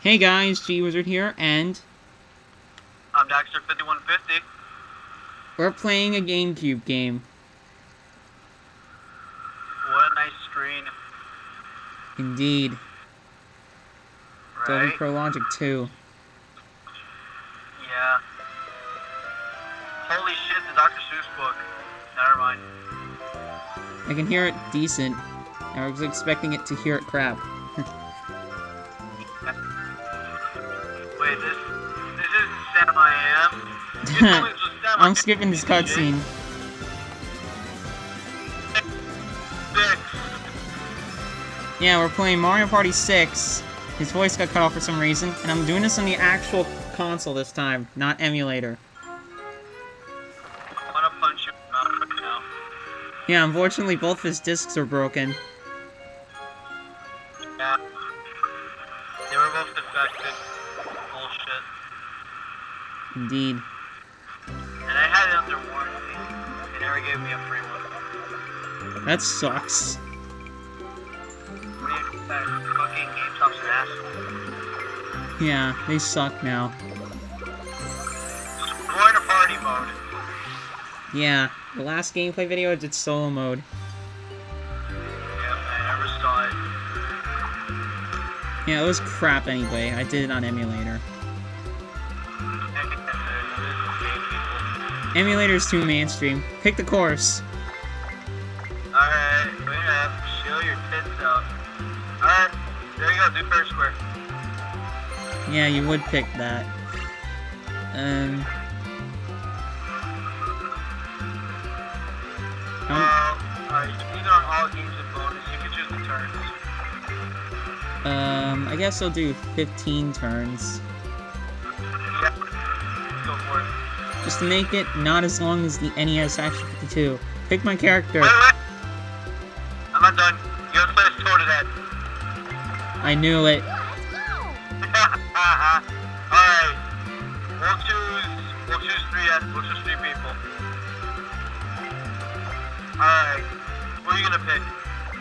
Hey guys, G-Wizard here, and I'm Daxter5150. we're playing a GameCube game. What a nice screen. Indeed. Adobe Right? Pro Logic 2. Yeah. Holy shit, the Dr. Seuss book. Never mind. I can hear it decent. I was expecting it to hear it crap. Wait, this isn't Sam I Am. You told me this was Sam I I'm Am. skipping this cutscene. Yeah, we're playing Mario Party 6. His voice got cut off for some reason, and I'm doing this on the actual console this time, not emulator. I wanna punch you in the mouth right now. Yeah, unfortunately both his discs are broken. Yeah. They were both defective. Bullshit. Indeed. And I had it under warranty. They never gave me a free one. That sucks. What do you expect? Fucking GameStop's an asshole. Yeah, they suck now. We're in a party mode. Yeah, the last gameplay video I did solo mode. Yeah, I never saw it. Yeah, it was crap anyway. I did it on emulator. Emulator's too mainstream. Pick the course. Alright, wait up. Show your tits out. Alright, there you go. Do first square. Yeah, you would pick that. Alright, you can do it on all games and bonus. You can choose the turns. I guess I'll do 15 turns. Yeah. Go for it. Just to make it not as long as the NES Action 52. Pick my character. Wait. I'm not done. You gotta play as Toadhead. I knew it. Alright. We'll choose three people. Alright. What are you gonna pick?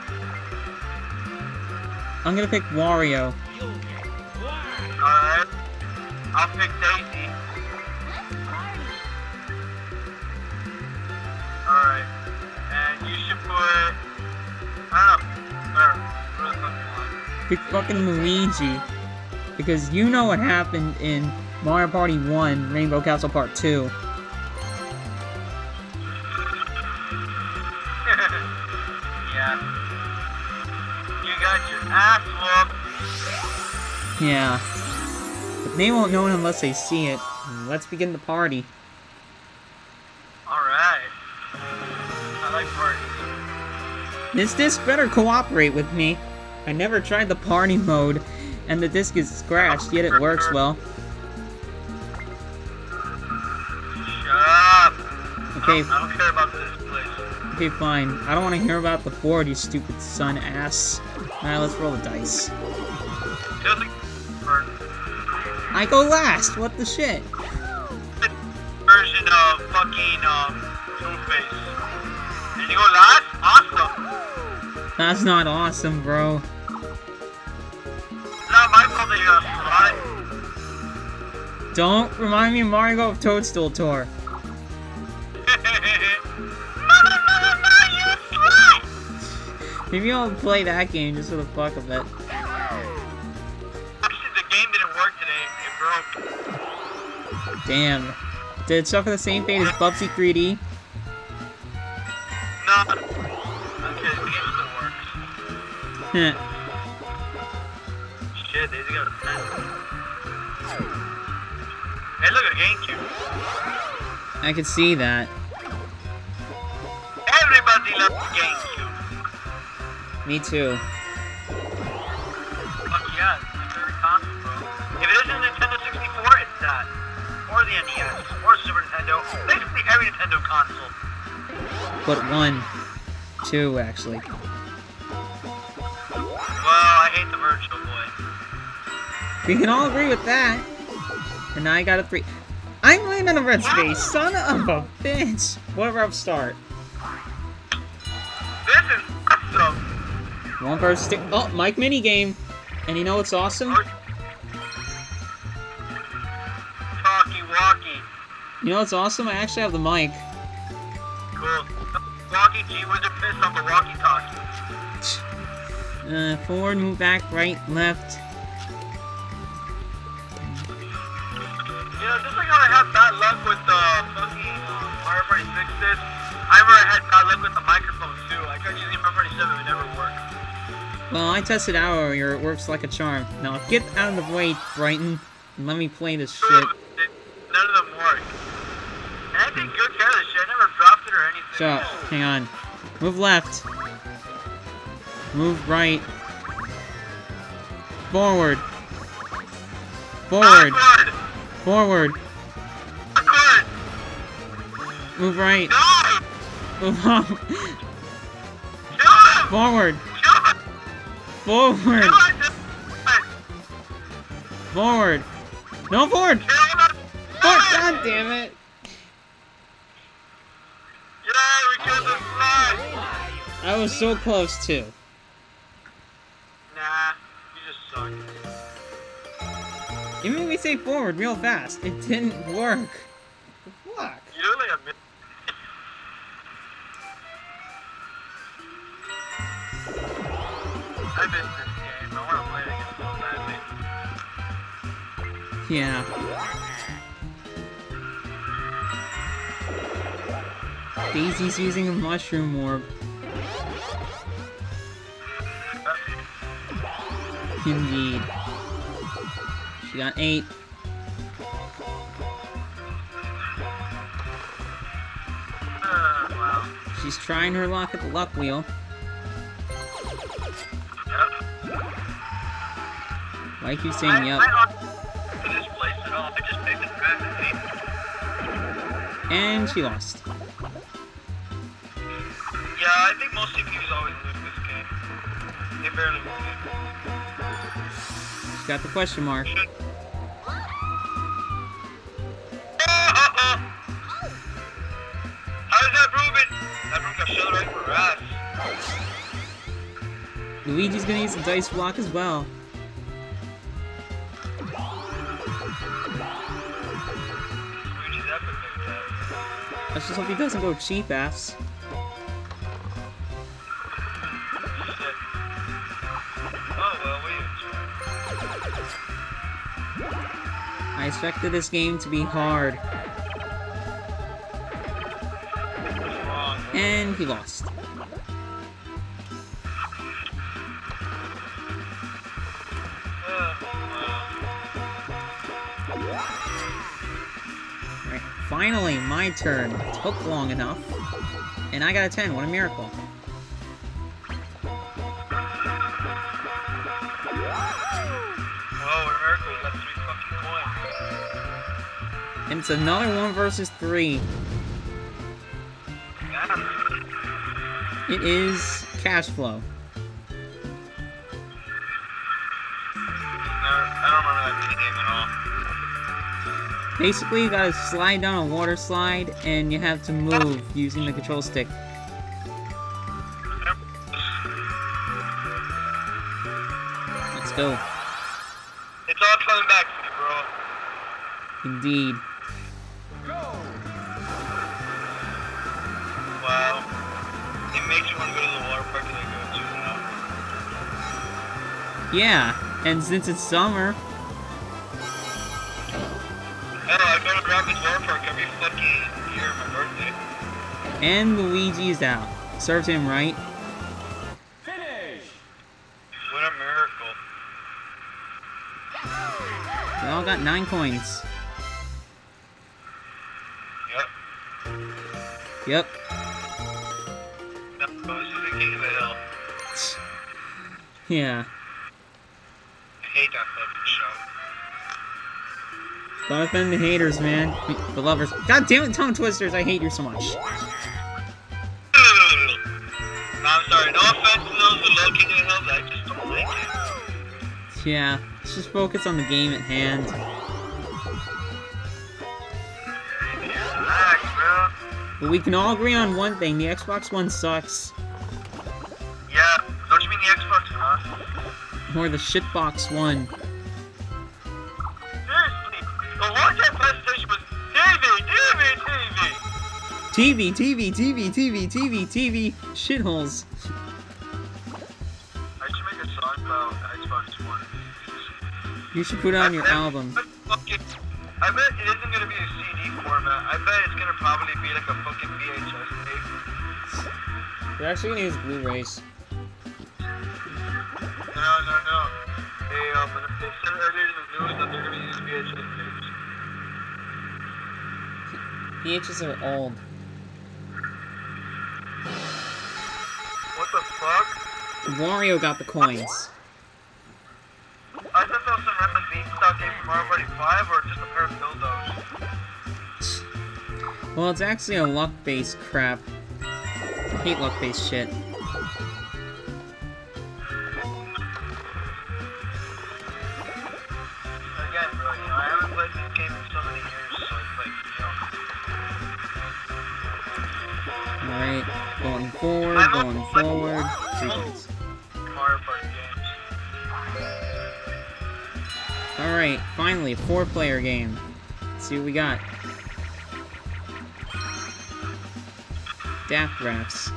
I'm gonna pick Wario. Alright. I'll pick Daisy. Alright. And you should put... I don't know. Whatever the fuck you want. Pick fucking Luigi. Because you know what happened in Mario Party 1, Rainbow Castle Part 2. Yeah. You got your ass whooped. Yeah. But they won't know it unless they see it. Let's begin the party. Alright. I like parties. This disc better cooperate with me. I never tried the party mode, and the disc is scratched, yet it works well. Shut up. Okay, I don't care about this place. okay, fine. I don't want to hear about the board, you stupid son ass. Alright, let's roll the dice. I go last! What the shit? Version of fucking Two-Face. And you go last? Awesome. That's not awesome, bro. It's not my fault that you got slot. Don't remind me of Mario Golf Toadstool Tour. You slut! Maybe I'll play that game just for the fuck of it. Actually, the game didn't work today. It broke. Damn. Did it suffer the same fate as Bubsy 3D? No. Okay, the game still works. Heh. Shit, Daisy got a pen. Hey, look at GameCube. I could see that. Everybody loves the GameCube. Me too. Fuck yeah, it's my favorite console, bro. If it isn't Nintendo 64, it's that. Or the NES. Or Super Nintendo. Basically every Nintendo console. But 1. 2, actually. Well, I hate the Virtual Boy. We can all agree with that. And now I got a 3. I'm landing on a red space, son of a bitch! Whatever, I'll start. This is awesome! One person stick. Oh, Mike minigame. And you know what's awesome? You know what's awesome? I actually have the mic. Cool. Walkie G Wizard pissed on the walkie-talkie. Forward, move back, right, left. You know, just like how I had bad luck with the fucking Mario Party 6 disc, I remember I had bad luck with the microphone too. I tried using Mario Party 7, it never worked. Well, I tested out earlier, it works like a charm. Now get out of the way, Brighton, and let me play this shit. None of them work. And I take good care of this shit, I never dropped it or anything. Shut up, hang on. Move left. Move right. Forward. Forward. Backward. Forward. Backward. Move right. No! Move up. Kill him! Forward. Kill him! Forward. Kill him! Forward. No, forward. Kill him! Forward. God damn it. Yeah, we killed the fly! I was so close too. Nah, you just suck. You made me say forward real fast. It didn't work. Fuck. You look like a bitch. I missed this game. I want to play it again so badly. Yeah. Daisy's using a mushroom orb. Indeed. She got 8. Wow. She's trying her luck at the luck wheel. Yep. Why keep saying yep? I don't for this place at all. I just picked it back and And she lost. yeah, I think most CPUs always lose this game. They barely lose it. She's got the question mark. How does that Ruben? That Ruben got shoved right for her ass. Luigi's gonna use the dice block as well. Luigi's epic like that. Let's just hope he doesn't go cheap ass. Shit. Oh well, we I expected this game to be hard. What's wrong? And he lost. Alright, finally, my turn. Took long enough. And I got a 10. What a miracle. Oh, what a miracle. You got 3 fucking coins. And it's another 1 versus 3. Yeah. It is cash flow. I don't remember that minigame at all. Basically, you gotta slide down a water slide, and you have to move using the control stick. Let's go. It's all coming back to me, bro. Indeed. Wow. It makes you want to go to the water park that I go to now. Yeah, and since it's summer, Hell, I go to Grandpa's water park every fucking year on my birthday. and Luigi's out. Serves him right. What a miracle. We all got 9 coins. Yep. Yep. No, this is the king of the hill. Yeah. I hate that fucking show. Don't offend the haters, man. The lovers. God damn it, tongue twisters! I hate you so much. No, I'm sorry. No offense to those who love King of the Hill, but I just don't like it. Yeah, let's just focus on the game at hand. Relax, bro. But we can all agree on one thing: the Xbox One sucks. Yeah. Don't you mean the Xbox, huh? Or the shitbox one. Seriously. The launch at PlayStation was Davey! TV, TV, TV, TV, TV, TV, shitholes. I should make a song about Xbox One. You should put it on your album. I bet it isn't gonna be a CD format. I bet it's gonna probably be like a fucking VHS tape. They're actually gonna use Blu-rays. No. They said earlier in the news that they're gonna use VHS tapes. VHS are old. What the fuck? Wario got the coins. I thought that was some random beanstalk game from Mario Party 5 or just a pair of dildos. Well, it's actually a luck-based crap. I hate luck-based shit. Again, bro, you know, I haven't played this game in so many years, so it's like, you know. Alright, going forward, going forward. 3 points. Mario Party games. Alright, finally, a 4-player game. Let's see what we got. Daft Rafts.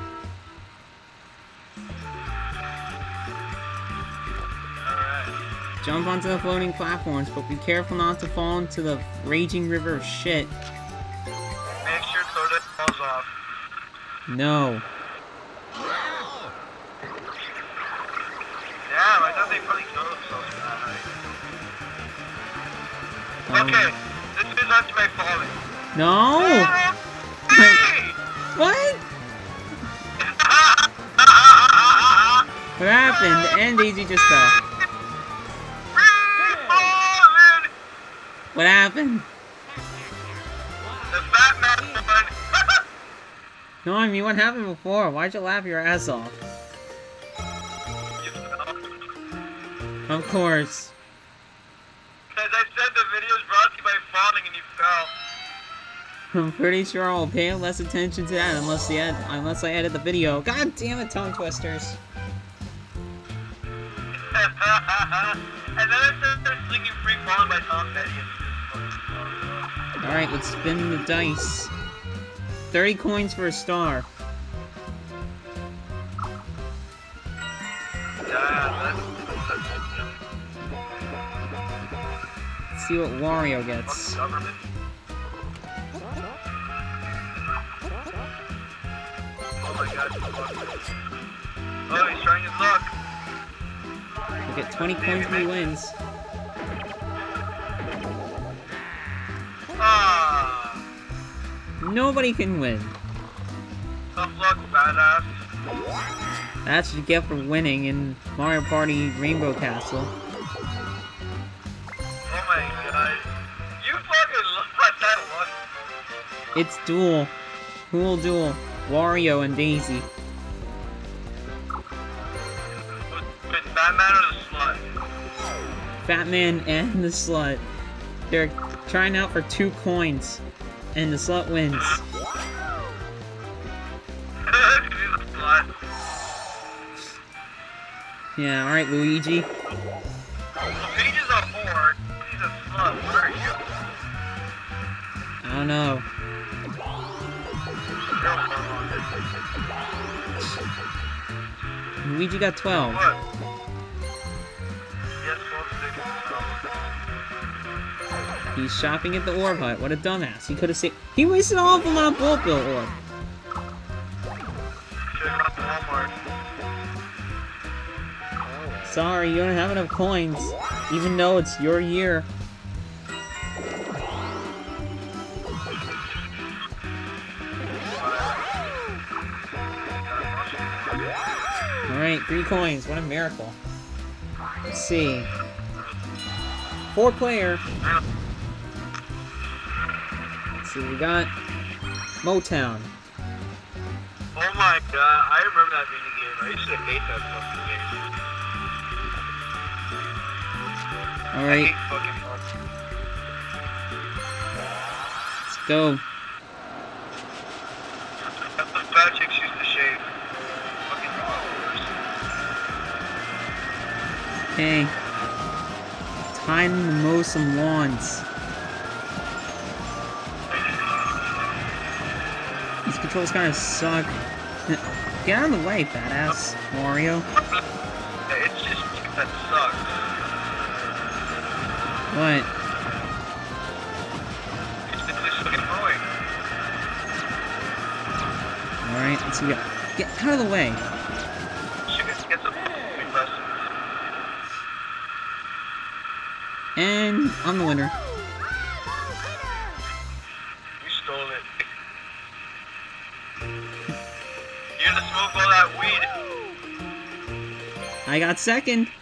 Alright. Jump onto the floating platforms, but be careful not to fall into the raging river of shit. Make sure Toadette falls off. No. Damn, I thought they probably killed themselves for that, right? Okay, this is not to make falling. No! Hey! What? What happened? And Daisy just fell. Falling! What happened? The fat man won. No, I mean, what happened before? Why'd you laugh your ass off? You fell. Of course. As I said, the video is brought to you by falling and you fell. I'm pretty sure I'll pay less attention to that unless I edit the video. God damn it, tongue twisters. And then I started singing Free Falling by Tom Petty. Alright, let's spin the dice. 30 coins for a star. Let's see what Wario gets. Government. Oh my god. Oh, he's trying his luck. We'll get 20 coins when he wins. Ah, Nobody can win. tough luck, badass. That's what you get for winning in Mario Party Rainbow Castle. Oh my god. You fucking lost that one. It's duel. Who will duel? Wario and Daisy. With Batman or the slut? Fat Man and the Slut. They're trying out for 2 coins. And the Slut wins. She's a slut. Yeah, alright, Luigi. Luigi's a whore. He's a slut. What are you? I don't know. You're a moron. Luigi got 12. What? Yes, 12 He's shopping at the Orb Hut. What a dumbass. He could have saved. He wasted all of them on a Bullet Bill Orb. Should've gone to Walmart. Sorry, you don't have enough coins. Even though it's your year. Alright, 3 coins. What a miracle. Let's see. 4-player. Let's see what we got. Motown. Oh my god, I remember that minigame. I used to hate that fucking game. Alright, I hate fucking bugs. let's go. That's the fat chicks used to shave. Fucking dogs. Okay. Time to mow some lawns. These controls kind of suck. Get out of the way, badass Mario. Yeah, it's just that sucks. What? It's just fucking annoying. Alright, let's go. Get out of the way. Get some lessons. And I'm the winner. You stole it. You're gonna smoke all that weed. I got second.